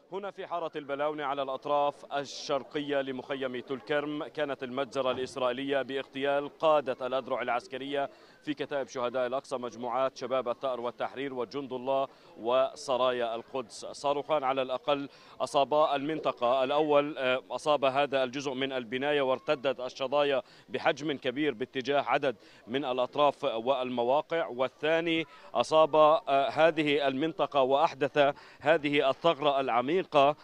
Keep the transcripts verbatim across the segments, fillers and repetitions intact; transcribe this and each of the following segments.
هنا في حارة البلاونة على الأطراف الشرقية لمخيم طولكرم، كانت المجزرة الإسرائيلية باغتيال قادة الأذرع العسكرية في كتائب شهداء الأقصى، مجموعات شباب الثأر والتحرير وجند الله وسرايا القدس. صاروخان على الأقل أصابا المنطقة. الأول أصاب هذا الجزء من البناية وارتدت الشظايا بحجم كبير باتجاه عدد من الأطراف والمواقع، والثاني أصاب هذه المنطقة وأحدث هذه الثغرة العميقة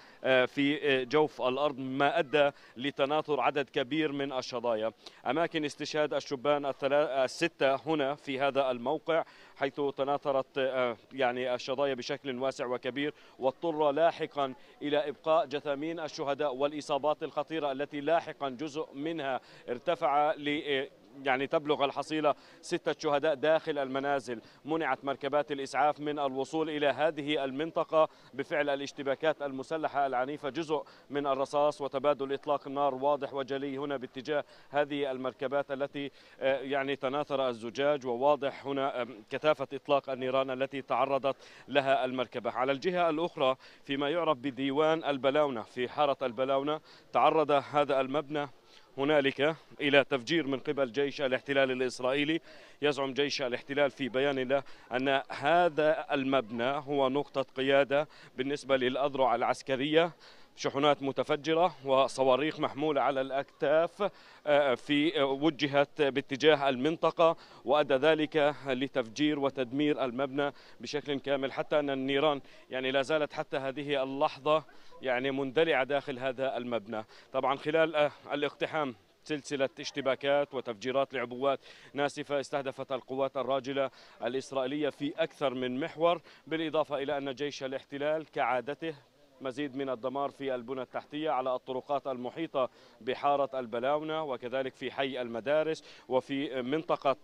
في جوف الأرض، ما أدى لتناثر عدد كبير من الشظايا. أماكن استشهاد الشبان الستة هنا في هذا الموقع، حيث تناثرت يعني الشظايا بشكل واسع وكبير، واضطر لاحقا إلى إبقاء جثامين الشهداء والإصابات الخطيرة التي لاحقا جزء منها ارتفع ل يعني تبلغ الحصيلة ستة شهداء داخل المنازل. منعت مركبات الإسعاف من الوصول إلى هذه المنطقة بفعل الاشتباكات المسلحة العنيفة. جزء من الرصاص وتبادل إطلاق النار واضح وجلي هنا باتجاه هذه المركبات التي يعني تناثر الزجاج، وواضح هنا كثافة إطلاق النيران التي تعرضت لها المركبة. على الجهة الأخرى فيما يعرف بديوان البلاونة في حارة البلاونة، تعرض هذا المبنى هنالك إلى تفجير من قبل جيش الاحتلال الإسرائيلي. يزعم جيش الاحتلال في بيان له أن هذا المبنى هو نقطة قيادة بالنسبة للأذرع العسكرية، شحنات متفجرة وصواريخ محمولة على الأكتاف في وجهت باتجاه المنطقة، وأدى ذلك لتفجير وتدمير المبنى بشكل كامل، حتى أن النيران يعني لا زالت حتى هذه اللحظة يعني مندلعة داخل هذا المبنى. طبعا خلال الاقتحام سلسلة اشتباكات وتفجيرات لعبوات ناسفة استهدفت القوات الراجلة الإسرائيلية في أكثر من محور، بالإضافة إلى أن جيش الاحتلال كعادته مزيد من الدمار في البنى التحتية على الطرقات المحيطة بحارة البلاونة، وكذلك في حي المدارس وفي منطقة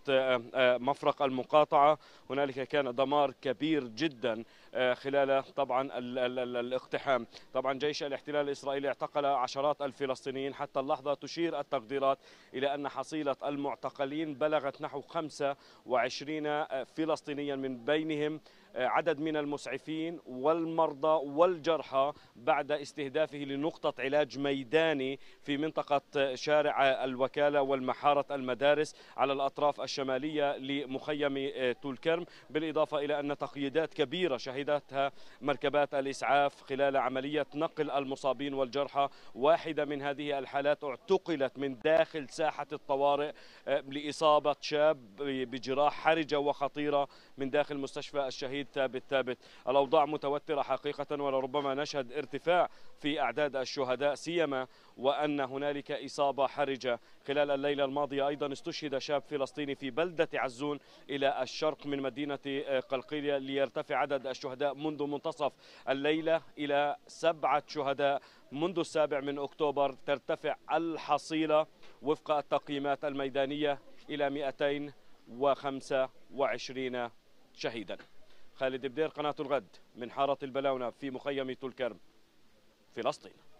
مفرق المقاطعة. هنالك كان دمار كبير جدا خلال طبعا الاقتحام. طبعا جيش الاحتلال الإسرائيلي اعتقل عشرات الفلسطينيين. حتى اللحظة تشير التقديرات إلى أن حصيلة المعتقلين بلغت نحو خمسة وعشرين فلسطينيا، من بينهم عدد من المسعفين والمرضى والجرحى بعد استهدافه لنقطة علاج ميداني في منطقة شارع الوكالة والمحارة المدارس على الأطراف الشمالية لمخيم طولكرم، بالإضافة إلى أن تقييدات كبيرة شهدتها مركبات الإسعاف خلال عملية نقل المصابين والجرحى. واحدة من هذه الحالات اعتقلت من داخل ساحة الطوارئ لإصابة شاب بجراح حرجة وخطيرة من داخل مستشفى الشهيد ثابت ثابت. الأوضاع متوترة حقيقة، ولربما نشهد ارتفاع في أعداد الشهداء، سيما وأن هنالك إصابة حرجة. خلال الليلة الماضية أيضا استشهد شاب فلسطيني في بلدة عزون إلى الشرق من مدينة قلقيلية، ليرتفع عدد الشهداء منذ منتصف الليلة إلى سبعة شهداء. منذ السابع من أكتوبر ترتفع الحصيلة وفق التقييمات الميدانية إلى مئتين وخمسة وعشرين شهيدا. خالد بدير، قناة الغد من حارة البلاونة في مخيم طولكرم، فلسطين.